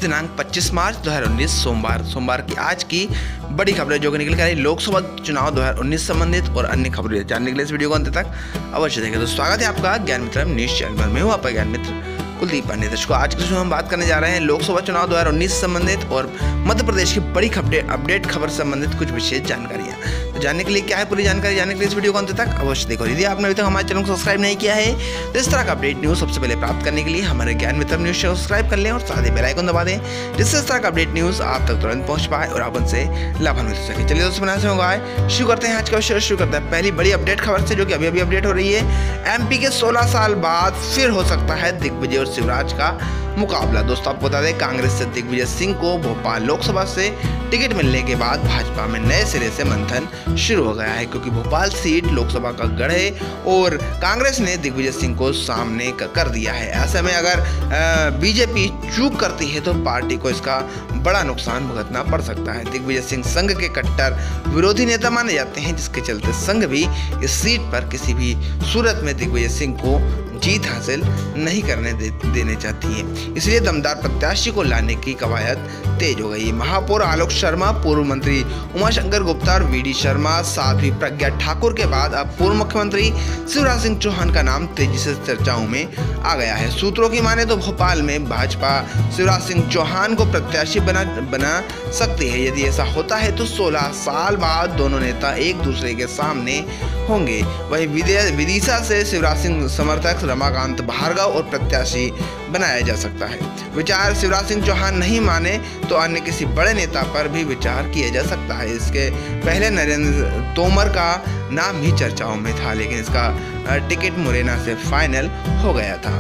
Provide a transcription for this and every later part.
दिनांक 25 मार्च 2019 सोमवार की आज की बड़ी खबरें जो कि निकल कर आई लोकसभा चुनाव 2019 संबंधित और अन्य खबरें जानने के लिए इस वीडियो को अंत तक अवश्य देखें। तो स्वागत है आपका ज्ञान मित्र न्यूज चैनल पर। मैं हूं आपका ज्ञान मित्र कुलदीप पांडे। दर्शकों, आज के हम बात करने जा रहे हैं लोकसभा चुनाव 2019 संबंधित और मध्य प्रदेश की बड़ी अपडेट खबर संबंधित कुछ विशेष जानकारियां। तो जानने के लिए क्या है पूरी जानकारी जानने के लिए इस वीडियो को अंत तक अवश्य देखो। यदि आपने अभी तक हमारे चैनल को सब्सक्राइब नहीं किया है तो इस तरह का अपडेट न्यूज सबसे पहले प्राप्त करने के लिए हमारे ज्ञान मित्र न्यूज चैनल सब्सक्राइब कर लें और साथ ही बेल आइकन दबा दें, जिससे इस तरह का अपडेट न्यूज आप तक तुरंत पहुंच पाए और आप उनसे लाभान्वित हो सके। चलिए दोस्तों, बनाने होगा शुरू करते हैं आज का विषय। शुरू करते हैं पहली बड़ी अपडेट खबर से जो कि अभी अपडेट हो रही है। एमपी के 16 साल बाद फिर हो सकता है दिग्विजय और शिवराज का मुकाबला। दोस्तों, आपको बता दें कांग्रेस से दिग्विजय सिंह को भोपाल लोकसभा से टिकट मिलने के बाद भाजपा में नए सिरे से मंथन शुरू हो गया है, क्योंकि भोपाल सीट लोकसभा का गढ़ है और कांग्रेस ने दिग्विजय सिंह को सामने कर दिया है। ऐसे में अगर बीजेपी चूक करती है तो पार्टी को इसका बड़ा नुकसान भुगतना पड़ सकता है। दिग्विजय सिंह संघ के कट्टर विरोधी नेता माने जाते हैं, जिसके चलते संघ भी इस सीट पर किसी भी सूरत में दिग्विजय सिंह को जीत हासिल नहीं करने देने चाहती है। इसलिए दमदार प्रत्याशी को लाने की कवायद तेज हो गई। महापौर आलोक शर्मा, पूर्व मंत्री उमाशंकर गुप्ता और वीडी शर्मा, साथ ही प्रज्ञा ठाकुर के बाद अब पूर्व मुख्यमंत्री शिवराज सिंह चौहान का नाम तेजी से चर्चाओं में आ गया है। सूत्रों की माने तो भोपाल में भाजपा शिवराज सिंह चौहान को प्रत्याशी बना सकती है। यदि ऐसा होता है तो 16 साल बाद दोनों नेता एक दूसरे के सामने होंगे। वहीं विदिशा से शिवराज सिंह समर्थक रमाकांत भार्गव और प्रत्याशी बनाया जा सकता है। विचार शिवराज सिंह चौहान नहीं माने तो अन्य किसी बड़े नेता पर भी विचार किया जा सकता है। इसके पहले नरेंद्र तोमर का नाम भी चर्चाओं में था, लेकिन इसका टिकट मुरैना से फाइनल हो गया था।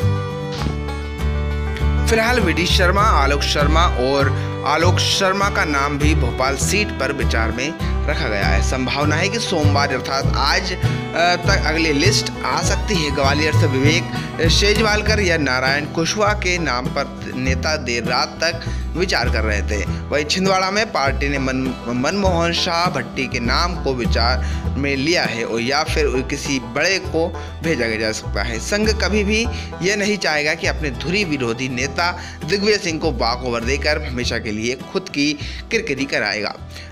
फिलहाल वीडी शर्मा, आलोक शर्मा का नाम भी भोपाल सीट पर विचार में रखा गया है। संभावना है कि सोमवार अर्थात आज तक अगली लिस्ट आ सकती है। ग्वालियर से विवेक शेजवालकर या नारायण कुशवाहा के नाम पर नेता देर रात तक विचार कर रहे थे। वहीं छिंदवाड़ा में पार्टी ने मनमोहन शाह भट्टी के नाम को विचार में लिया है और या फिर किसी बड़े को भेजा जा सकता है। संघ कभी भी यह नहीं चाहेगा कि अपने धुरी विरोधी नेता दिग्विजय सिंह को वॉकओवर देकर हमेशा के लिए खुद की किरकिरी कराएगा।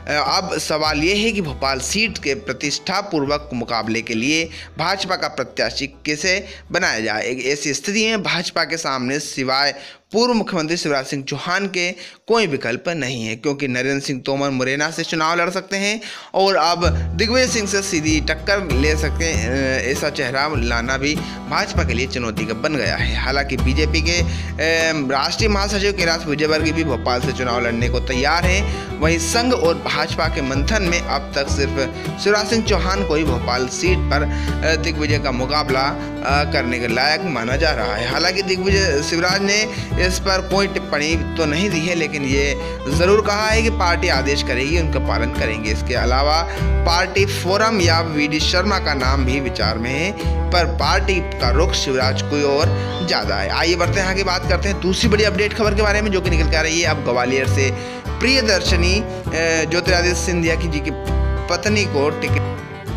अब सवाल यह है कि भोपाल सीट के प्रतिष्ठापूर्वक मुकाबले के लिए भाजपा का प्रत्याशी कैसे बनाया जाए। ऐसी स्थिति में भाजपा के सामने सिवाय पूर्व मुख्यमंत्री शिवराज सिंह चौहान के कोई विकल्प नहीं है, क्योंकि नरेंद्र सिंह तोमर मुरैना से चुनाव लड़ सकते हैं और अब दिग्विजय सिंह से सीधी टक्कर ले सकते हैं। ऐसा चेहरा लाना भी भाजपा के लिए चुनौती का बन गया है। हालांकि बीजेपी के राष्ट्रीय महासचिव कैलाश विजयवर्गीय भी भोपाल से चुनाव लड़ने को तैयार हैं। वहीं संघ और भाजपा के मंथन में अब तक सिर्फ शिवराज सिंह चौहान को ही भोपाल सीट पर दिग्विजय का मुकाबला करने के लायक माना जा रहा है। हालांकि दिग्विजय शिवराज ने इस पर कोई टिप्पणी तो नहीं दी है, लेकिन ये जरूर कहा है कि पार्टी आदेश करेगी, उनका पालन करेंगे। इसके अलावा पार्टी फोरम या वीडी शर्मा का नाम भी विचार में है, पर पार्टी का रुख शिवराज की ओर ज्यादा है। आइए बढ़ते हैं आगे, बात करते हैं दूसरी बड़ी अपडेट खबर के बारे में जो कि निकल के आ रही है। अब ग्वालियर से प्रियदर्शनी ज्योतिरादित्य सिंधिया की जी की पत्नी को टिकट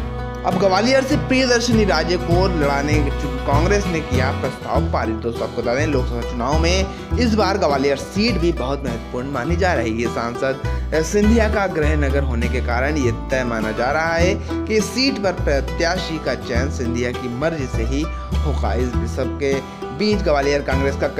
अब ग्वालियर से प्रियदर्शनी राजे को लड़ाने कांग्रेस ने किया प्रस्ताव पारित। दोस्तों, आपको बता दें लोकसभा चुनाव में इस बार ग्वालियर सीट भी बहुत महत्वपूर्ण मानी जा रही है। सांसद सिंधिया का गृह नगर होने के कारण ये तय माना जा रहा है कि इस सीट पर प्रत्याशी का चयन सिंधिया की मर्जी से ही होगा। इस सबके बीच ग्वालियर कांग्रेस का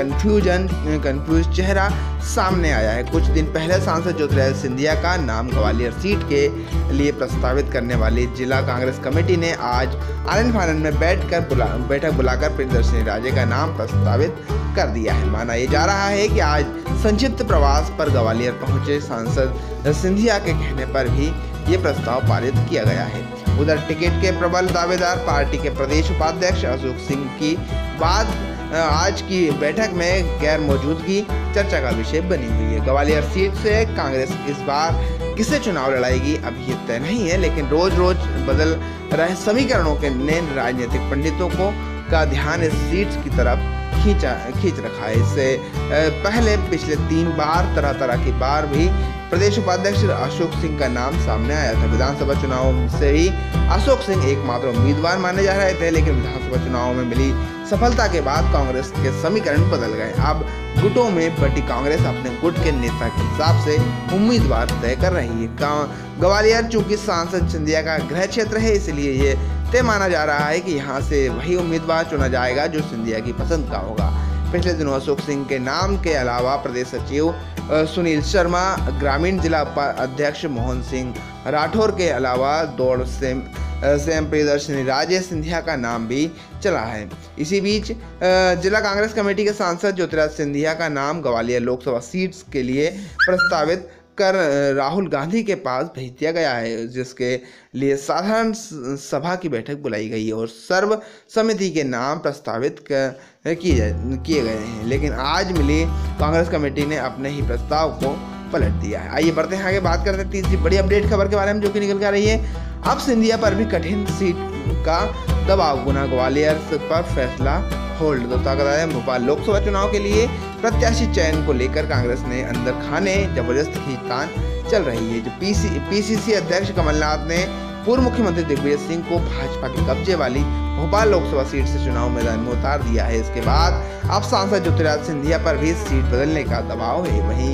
कंफ्यूज चेहरा सामने आया है। कुछ दिन पहले सांसद ज्योतिरादित्य सिंधिया का नाम ग्वालियर सीट के लिए प्रस्तावित करने वाली जिला कांग्रेस कमेटी ने आज आनंद फानंद में बैठक बुलाकर प्रियदर्शनी राजे का नाम प्रस्तावित कर दिया है। माना यह जा रहा है कि आज संक्षिप्त प्रवास पर ग्वालियर पहुंचे सांसद सिंधिया के कहने पर भी ये प्रस्ताव पारित किया गया है। उधर टिकट के प्रबल दावेदार पार्टी के प्रदेश उपाध्यक्ष अशोक सिंह की बात आज की बैठक में गैर मौजूदगी चर्चा का विषय बनी हुई है। ग्वालियर सीट से कांग्रेस इस बार किसे चुनाव लड़ाएगी अभी ये तय नहीं है, लेकिन रोज बदल रहे समीकरणों के ने राजनीतिक पंडितों का ध्यान इस सीट की तरफ खींच रखा है। इससे पहले पिछले 3 बार तरह की बार भी प्रदेश उपाध्यक्ष अशोक सिंह का नाम सामने आया था। विधानसभा चुनाव से ही अशोक सिंह एकमात्र उम्मीदवार माने जा रहे थे, लेकिन विधानसभा चुनाव में मिली सफलता के बाद कांग्रेस के समीकरण बदल गए। अब गुटों में बटी कांग्रेस अपने गुट के नेता के हिसाब से उम्मीदवार तय कर रही है। ग्वालियर चूंकि सांसद सिंधिया का गृह क्षेत्र है, इसलिए ये तय माना जा रहा है कि यहाँ से वही उम्मीदवार चुना जाएगा जो सिंधिया की पसंद का होगा। पिछले दिनों अशोक सिंह के नाम के अलावा प्रदेश सचिव सुनील शर्मा, ग्रामीण जिला अध्यक्ष मोहन सिंह राठौर के अलावा दौड़ से प्रियदर्शनी राजे सिंधिया का नाम भी चला है। इसी बीच जिला कांग्रेस कमेटी के सांसद ज्योतिराज सिंधिया का नाम ग्वालियर लोकसभा सीट्स के लिए प्रस्तावित कर राहुल गांधी के पास भेज दिया गया है, जिसके लिए साधारण सभा की बैठक बुलाई गई है और सर्व समिति के नाम प्रस्तावित किए गए हैं। लेकिन आज मिली कांग्रेस कमेटी ने अपने ही प्रस्ताव को पलट दिया है। आइए बढ़ते हैं आगे, बात करते हैं तीसरी बड़ी अपडेट खबर के बारे में जो कि निकल कर रही है। अब सिंधिया पर भी कठिन सीट का दबाव, गुना ग्वालियर पर फैसला होल्ड। तो बता दें, भोपाल लोकसभा चुनाव के लिए प्रत्याशी चयन को लेकर कांग्रेस ने अंदर खाने जबरदस्त खींचतान चल रही है। जो पीसीसी अध्यक्ष कमलनाथ ने पूर्व मुख्यमंत्री दिग्विजय सिंह को भाजपा के कब्जे वाली भोपाल लोकसभा सीट से चुनाव मैदान में उतार दिया है। इसके बाद अब सांसद ज्योतिराज सिंधिया पर भी सीट बदलने का दबाव है। वहीं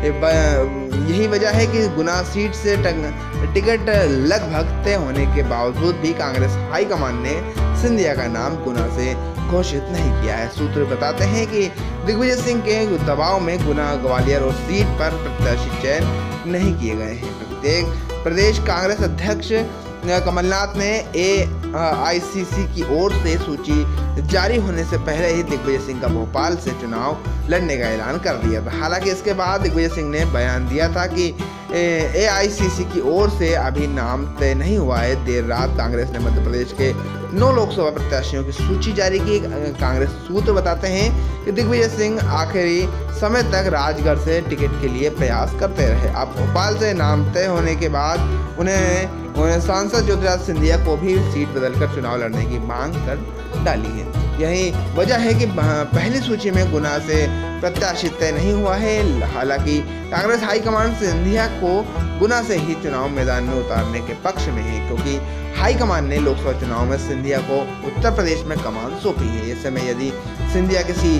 यही वजह है कि गुना सीट से टिकट लगभग तय होने के बावजूद भी कांग्रेस हाईकमान ने सिंधिया का नाम गुना से घोषित नहीं किया है। सूत्र बताते हैं कि दिग्विजय सिंह के दबाव में गुना ग्वालियर और सीट पर प्रत्याशी चयन नहीं किए गए हैं। प्रदेश कांग्रेस अध्यक्ष कमलनाथ ने AICC की ओर से सूची जारी होने से पहले ही दिग्विजय सिंह का भोपाल से चुनाव लड़ने का ऐलान कर दिया था। हालांकि इसके बाद दिग्विजय सिंह ने बयान दिया था कि AICC की ओर से अभी नाम तय नहीं हुआ है। देर रात कांग्रेस ने मध्य प्रदेश के 9 लोकसभा प्रत्याशियों की सूची जारी की। कांग्रेस सूत्र बताते हैं कि दिग्विजय सिंह आखिरी समय तक राजगढ़ से टिकट के लिए प्रयास करते रहे। अब भोपाल से नाम तय होने के बाद उन्हें सांसद ज्योतिराज सिंधिया को भी सीट बदलकर चुनाव लड़ने की मांग कर डाली है। यही वजह है कि पहली सूची में गुना से प्रत्याशी तय नहीं हुआ है। हालांकि कांग्रेस हाईकमान सिंधिया को गुना से ही चुनाव मैदान में उतारने के पक्ष में है, क्योंकि हाईकमान ने लोकसभा चुनाव में सिंधिया को उत्तर प्रदेश में कमान सौंपी है। ऐसे में यदि सिंधिया किसी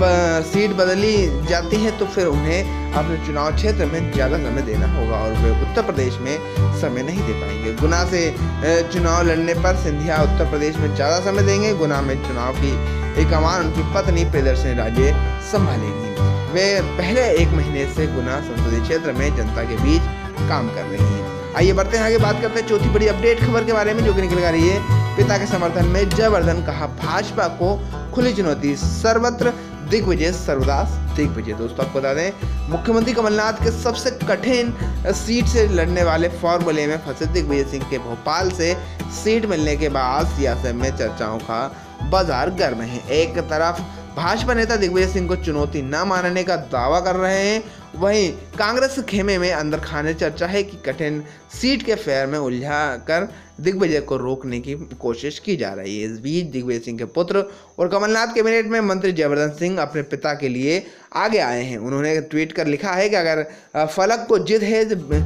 सीट बदली जाती है तो फिर उन्हें अपने चुनाव क्षेत्र में ज़्यादा समय देना होगा और वे उत्तर प्रदेश में समय नहीं दे पाएंगे। गुना से चुनाव लड़ने पर सिंधिया उत्तर प्रदेश में ज़्यादा समय देंगे। गुना में चुनाव की कमान उनकी पत्नी प्रियदर्शनी राजे संभालेंगी। वे पहले 1 महीने से गुना संसदीय क्षेत्र में जनता के बीच काम कर रही हैं। आइए बढ़ते हैं आगे, बात करते हैं चौथी बड़ी अपडेट खबर के बारे में जो कि निकल कर रही है। पिता के समर्थन में जयवर्धन, कहा भाजपा को खुली चुनौती, सर्वत्र दिग्विजय सर्वदास दिग्विजय। दोस्तों आपको बता दें, मुख्यमंत्री कमलनाथ के सबसे कठिन सीट से लड़ने वाले फॉर्मूले में फंसे दिग्विजय सिंह के भोपाल से सीट मिलने के बाद सियासत में चर्चाओं का बाजार गर्म है। एक तरफ भाजपा नेता दिग्विजय सिंह को चुनौती न मानने का दावा कर रहे हैं, वहीं कांग्रेस खेमे में अंदर खाने चर्चा है कि कठिन सीट के फेर में उलझा कर दिग्विजय को रोकने की कोशिश की जा रही है। इस बीच दिग्विजय सिंह के पुत्र और कमलनाथ कैबिनेट में मंत्री जयवर्धन सिंह अपने पिता के लिए आगे आए हैं। उन्होंने ट्वीट कर लिखा है कि अगर फलक को जिद है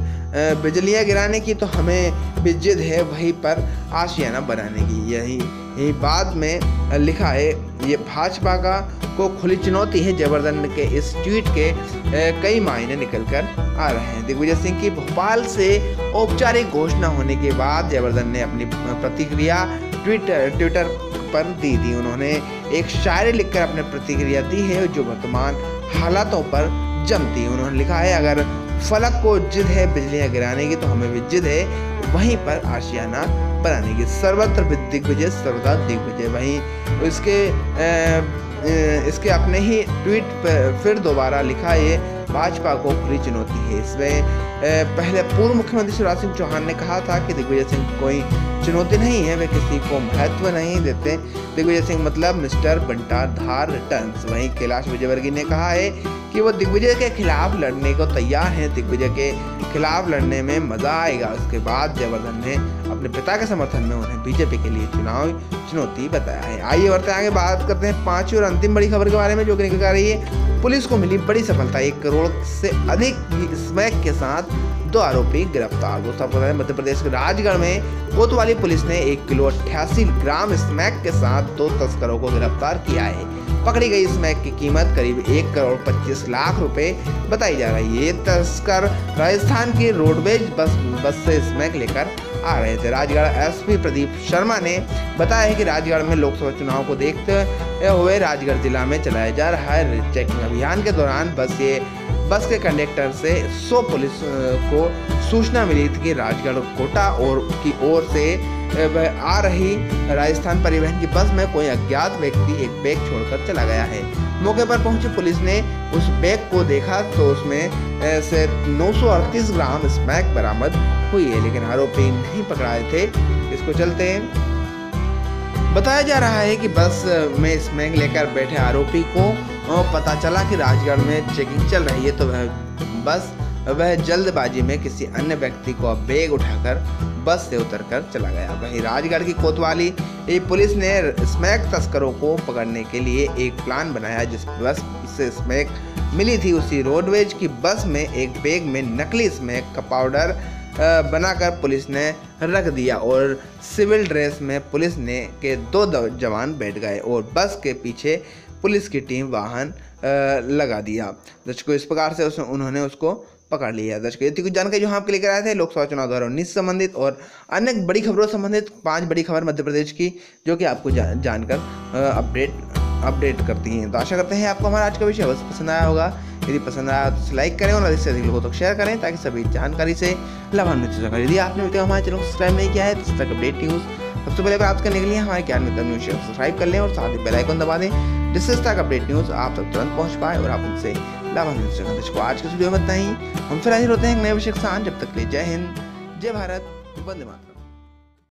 बिजलियां गिराने की तो हमें भी जिद है वहीं पर आशियाना बनाने की। यही बाद में लिखा है, ये भाजपा को खुली चुनौती है। जयवर्धन के इस ट्वीट के कई मायने निकल कर आ रहे हैं। दिग्विजय सिंह की भोपाल से औपचारिक घोषणा होने के बाद जयवर्धन ने अपनी प्रतिक्रिया ट्विटर पर दी थी। उन्होंने एक शायरी लिखकर अपनी प्रतिक्रिया दी है जो वर्तमान हालातों पर जमती है। उन्होंने लिखा है, अगर फलक को जिद है बिजलियां गिराने की तो हमें भी जिद है वहीं पर आशियाना बनाने की। सर्वत्र दिग्विजय सर्वदा दिग्विजय। वहीं इसके अपने ही ट्वीट पर फिर दोबारा लिखा है, भाजपा को खुली चुनौती है। इसमें पहले पूर्व मुख्यमंत्री शिवराज सिंह चौहान ने कहा था कि दिग्विजय सिंह कोई चुनौती नहीं है, वे किसी को महत्व नहीं देते। दिग्विजय सिंह मतलब मिस्टर बंटार धार रिटर्न्स। वहीं कैलाश विजयवर्गीय ने कहा है कि वो दिग्विजय के खिलाफ लड़ने को तैयार हैं। दिग्विजय के खिलाफ लड़ने में मजा आएगा। उसके बाद जयवर्धन ने अपनी अपने पिता के समर्थन में उन्हें बीजेपी के लिए चुनाव चुनौती बताया है। आइए बढ़ते आगे बात करते हैं पांचवी और अंतिम बड़ी खबर के बारे में, जो कि निकल आ रही है। पुलिस को मिली बड़ी सफलता, 1 करोड़ से अधिक स्मैक के साथ 2 आरोपी गिरफ्तार। दोस्तों आपको बता दें, मध्य प्रदेश के राजगढ़ में कोतवाली पुलिस ने 1 किलो 88 ग्राम स्मैक के साथ 2 तस्करों को गिरफ्तार किया है। पकड़ी गई स्मैक की कीमत करीब 1 करोड़ 25 लाख रुपए बताई जा रही है। ये तस्कर राजस्थान की रोडवेज बस से स्मैक लेकर आ रहे थे। राजगढ़ एसपी प्रदीप शर्मा ने बताया है कि राजगढ़ में लोकसभा चुनाव को देखते हुए राजगढ़ जिला में चलाया जा रहा है चेकिंग अभियान के दौरान बस के कंडक्टर से 100 पुलिस को सूचना मिली थी कि राजगढ़ कोटा की ओर से आ रही राजस्थान परिवहन की बस में कोई अज्ञात व्यक्ति एक बैग छोड़कर चला गया है। मौके पर पहुंची पुलिस ने उस बैग को देखा तो उसमें से 938 ग्राम स्मैक बरामद हुई है, लेकिन आरोपी नहीं पकड़ाए थे। इसको चलते बताया जा रहा है कि बस में स्मैक लेकर बैठे आरोपी को पता चला कि राजगढ़ में चेकिंग चल रही है, तो वह जल्दबाजी में किसी अन्य व्यक्ति को बैग उठाकर बस से उतरकर चला गया। वहीं राजगढ़ की कोतवाली पुलिस ने स्मैक तस्करों को पकड़ने के लिए एक प्लान बनाया। जिस बस से स्मैक मिली थी उसी रोडवेज की बस में एक बैग में नकली स्मैक का पाउडर बनाकर पुलिस ने रख दिया और सिविल ड्रेस में पुलिस ने के 2 जवान बैठ गए और बस के पीछे पुलिस की टीम वाहन लगा दिया। दर्शकों इस प्रकार से उन्होंने उसको पकड़ लिया। दर्शकों ये थी कुछ जानकारी जो हम आपके लेकर आए थे लोकसभा चुनाव 2019 से संबंधित और अन्य बड़ी खबरों से संबंधित 5 बड़ी खबर मध्य प्रदेश की, जो कि आपको जानकर अपडेट करती हैं। तो आशा करते हैं आपको हमारा आज का विषय अवश्य पसंद आया होगा। यदि पसंद आया तो लाइक करें और अधिक से अधिक लोगों तक शेयर करें ताकि सभी जानकारी से लाभान्वित हो सकें। यदि आपने अभी तक हमारे चैनल को सब्सक्राइब नहीं किया है तो तक अपडेट न्यूज़ सबसे पहले प्राप्त करने के लिए हमारे ज्ञान मित्र न्यूज़ चैनल सब्सक्राइब कर लें और साथ ही बेल आइकन दबा दें, जिससे तक अपडेट न्यूज़ आप तक तुरंत पहुंच पाए और आप उनसे लाभान्वित हो सकें। तो आज के वीडियो में इतना ही, हम फिर हाजिर होते हैं एक नए विषय के साथ। जब तक के लिए जय हिंद, जय भारत, वंदे मातरम।